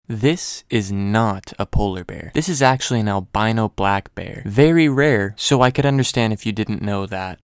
This is not a polar bear. This is actually an albino black bear. Very rare, so I could understand if you didn't know that.